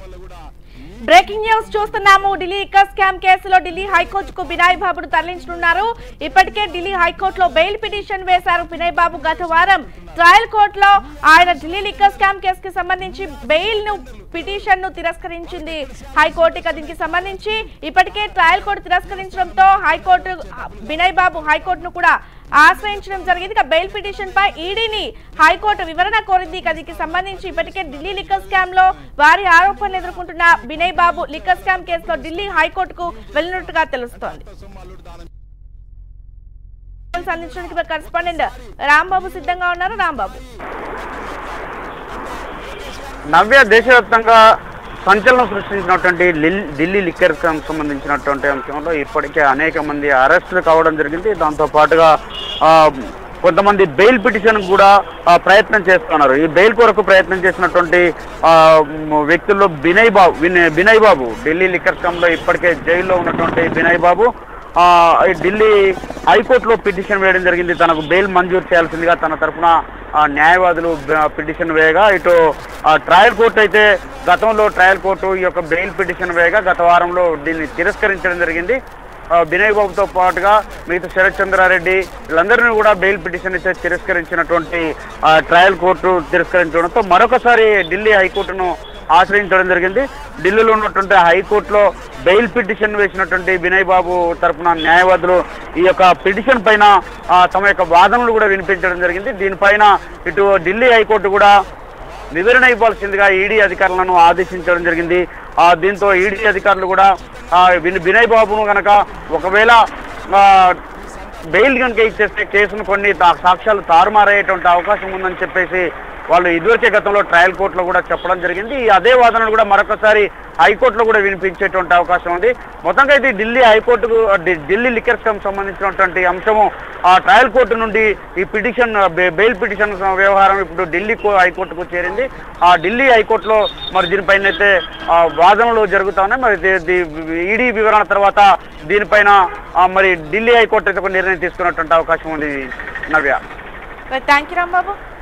Breaking news చూస్తున్నాము. Delhi liquor scam కేసులో ఢిల్లీ హైకోర్టుకు బినాయ్ బాబును తరలించనున్నారు. ఇప్పటికే ఢిల్లీ హైకోర్టులో బెయిల్ పిటిషన్ వేశారు బినాయ్ బాబు. గత వారం ట్రయల్ కోర్టులో ఆయన ఢిల్లీ లిక్కర్ స్కామ్ కేసుకి సంబంధించి బెయిల్ పిటిషన్ ను తిరస్కరించింది హైకోర్టు. ఇక దీనికి సంబంధించి ఇప్పటికే ట్రయల్ కోర్టు తిరస్కరించడంతో హైకోర్టు బినాయ్ బాబు హైకోర్టును కూడా ఆశ్రయించడం జరిగింది. ఇక బెయిల్ పిటిషన్ పై ఈడీని హైకోర్టు వివరణ కోరింది. ఇక దీనికి సంబంధించి ఇప్పటికే ఢిల్లీ లిక్కర్ స్కామ్ లో వారి ఆరోపణలు ఎదుర్కొంటున్న బినయ్ బాబు లిక్కర్ స్కామ్ కేసులో ఢిల్లీ హైకోర్టుకు వెళ్లినట్టుగా తెలుస్తోంది. అందించడానికి కరెస్పాండెంట్ రాంబాబు సిద్ధంగా ఉన్నారు. రాంబాబు, నవ్య దేశవ్యాప్తంగా సంచలనం సృష్టించినటువంటి ఢిల్లీ లిక్కర్ స్కామ్ సంబంధించినటువంటి అంశంలో ఇప్పటికే అనేక మంది అరెస్టులు కావడం జరిగింది. దాంతో పాటుగా కొంతమంది బెయిల్ పిటిషన్ కూడా ప్రయత్నం చేస్తున్నారు. ఈ బెయిల్ కొరకు ప్రయత్నం చేసినటువంటి వ్యక్తుల్లో బినయ్ బాబు ఢిల్లీ లిక్కర్ స్కామ్ లో ఇప్పటికే జైల్లో ఉన్నటువంటి బినయ్ బాబు ఢిల్లీ హైకోర్టులో పిటిషన్ వేయడం జరిగింది. తనకు బెయిల్ మంజూరు చేయాల్సిందిగా తన తరఫున న్యాయవాదులు పిటిషన్ వేయగా, ఇటు ట్రయల్ కోర్టు అయితే గతంలో ట్రయల్ కోర్టు ఈ యొక్క బెయిల్ పిటిషన్ వేయగా గత వారంలో దీన్ని తిరస్కరించడం జరిగింది. బినయ్ బాబుతో పాటుగా మిగతా శరత్ చంద్రారెడ్డి వీళ్ళందరినీ కూడా బెయిల్ పిటిషన్ అయితే తిరస్కరించినటువంటి ట్రయల్ కోర్టు తిరస్కరించడంతో మరొకసారి ఢిల్లీ హైకోర్టును ఆశ్రయించడం జరిగింది. ఢిల్లీలో ఉన్నటువంటి హైకోర్టులో బెయిల్ పిటిషన్ వేసినటువంటి బినయ్ బాబు తరఫున న్యాయవాదులు ఈ యొక్క పిటిషన్ పైన తమ యొక్క వాదనలు కూడా వినిపించడం జరిగింది. దీనిపైన ఇటు ఢిల్లీ హైకోర్టు కూడా వివరణ ఇవ్వాల్సిందిగా ఈడీ అధికారులను ఆదేశించడం జరిగింది. దీంతో ఈడీ అధికారులు కూడా బినయ్ బాబును కనుక ఒకవేళ బెయిల్ కనుక ఇచ్చేస్తే కేసును కొన్ని సాక్ష్యాలు తారుమారయ్యేటువంటి అవకాశం ఉందని చెప్పేసి వాళ్ళు ఇదివరకే గతంలో ట్రయల్ కోర్టులో కూడా చెప్పడం జరిగింది. అదే వాదనలు కూడా మరొకసారి హైకోర్టులో కూడా వినిపించేటువంటి అవకాశం ఉంది. మొత్తంగా అయితే ఢిల్లీ లిక్కర్ స్కామ్ సంబంధించినటువంటి అంశము ట్రయల్ కోర్టు నుండి ఈ పిటిషన్ బెయిల్ పిటిషన్ వ్యవహారం ఇప్పుడు ఢిల్లీ హైకోర్టుకు చేరింది. ఢిల్లీ హైకోర్టులో మరి దీనిపైన అయితే వాదనలు జరుగుతా ఉన్నాయి. మరి ఈడీ వివరణ తర్వాత దీనిపైన మరి ఢిల్లీ హైకోర్టు అయితే ఒక నిర్ణయం తీసుకున్నటువంటి అవకాశం ఉంది. Navya, thank you Rambabu.